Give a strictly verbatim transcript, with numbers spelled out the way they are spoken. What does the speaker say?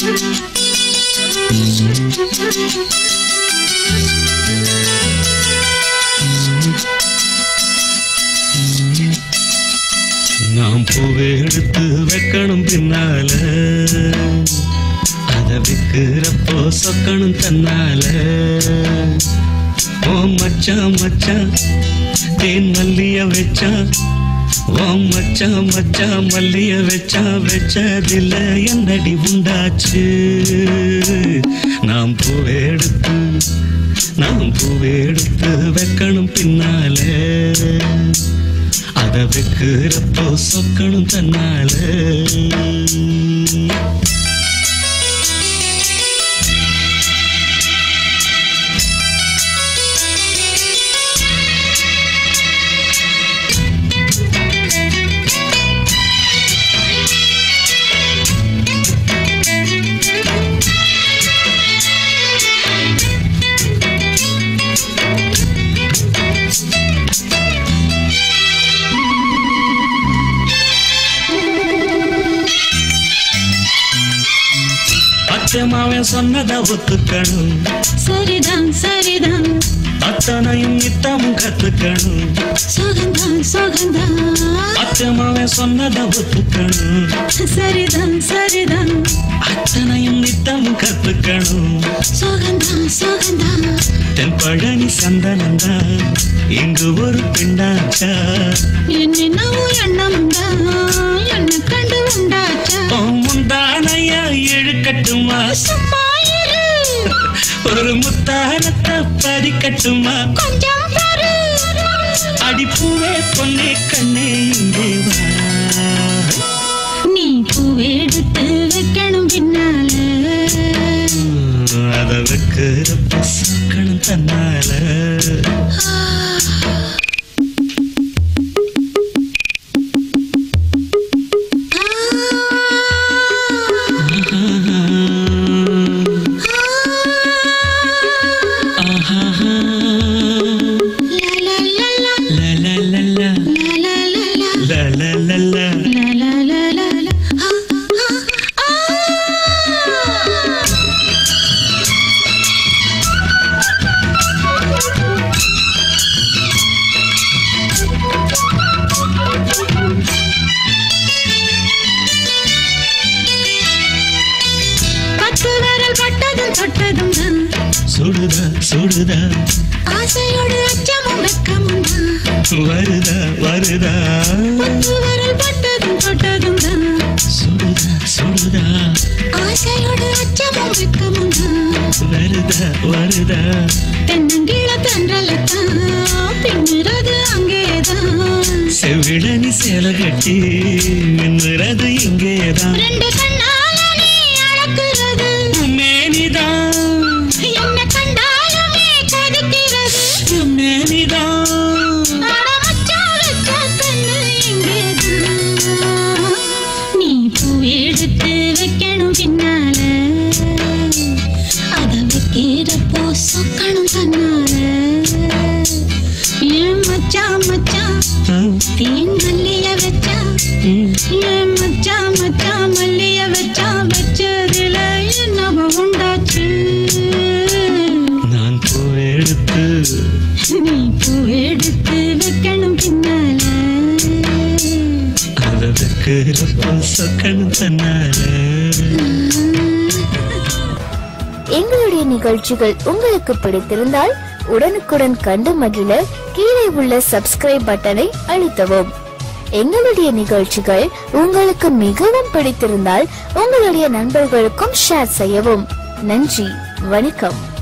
நாம் பூவை எடுத்து வைக்கணும் பின்னால அத வைக்கிறப்போ சொக்கணும் தன்னால ஓ மச்சான் மச்சான் தேன் மல்லிய வச்சா ஓ மச்சான் மச்சான் மல்லிய வச்சா வச்சதில்ல என்னடி உண்டாச்சு நாம் பூவை எடுத்து நாம் பூவை எடுத்து வைக்கணும் பின்னால அத வைக்கிறப்போ சொக்கணும் தன்னால மாவன் சொன்னதை ஒத்துக்கணும் சரிதான் சரிதான் அத்தனையும் நித்தமும் கத்துக்கணும் சோகந்தான் சோகந்தான் அத்தமாவன் சொன்னதை ஒத்துக்கணும் சரிதான் சரிதான் அத்தனையும் நித்தமும் கத்துக்கணும் சோகந்தான் சோகந்தான் தென் பழனி சந்தனந்தான் இங்கு ஒரு பெண்ணாச்சா என்னென்னவோ எண்ணம்தான் என்ன கண்டு உண்டாச்சா முந்தானையா இழுக்கட்டுமா ஒரு முத்தானத்தை பதிக்கட்டுமா கொஞ்சம் பாரு அடிப்பூவே பொன்னே கண்ணே இங்கே வா நீ பூவை எடுத்து வைக்கணும் பின்னால அத வைக்கிறப்ப சொக்கணும் தன்னால சுடுதா சுடுதா ஆசையோடு அச்சமும் வெக்கமும் வருதா வருதா வரல் பட்டதும் தொட்டதும் சுடுதா சுடுதா ஆசையோடு அச்சமும் வெக்கமும் வருதா வருதா தென்னங்கீழ தென்றலத்தான் பின்னுறது அங்கேதான் செவிழனி சேல கட்டி மின்னுறது இங்கேதான் ரெண்டு கண்ணால நீ அழக்குறது மேனிதான் என்ன கண்டாலுமே கொதிக்கிறது மேனிதான் அடமச்சா வச்ச கண்ணு இங்கேதான் நீ பூவை எடுத்து வைக்கணும் பின்னால அத வைக்கிறப்போ சொக்கணும் தன்னால ஏன் மச்சான் மச்சான் தேன் மல்லிய வச்சா ஏன் மச்சான் மச்சான் மல்லிய வச்சா வச்சதில என்னவோ உண்டாச்சு நான் பூவை எடுத்து நீ பூவை எடுத்து வைக்கணும் பின்னால அத வைக்கிறப்போ சொக்கணும் தன்னால எங்களுடைய நிகழ்ச்சிகள் உங்களுக்கு பிடித்திருந்தால் உடனுக்குடன் கண்டு மகிழ கீழே உள்ள சப்ஸ்கிரைப் பட்டனை அழுத்தவும். எங்களுடைய நிகழ்ச்சிகள் உங்களுக்கு மிகவும் பிடித்திருந்தால் உங்களுடைய நண்பர்களுக்கும் ஷேர் செய்யவும். நன்றி, வணக்கம்.